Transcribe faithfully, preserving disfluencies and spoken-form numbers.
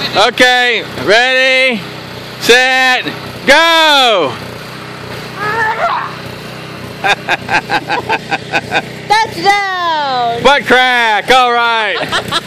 Okay, ready, set, go! Touchdown! Butt crack, all right.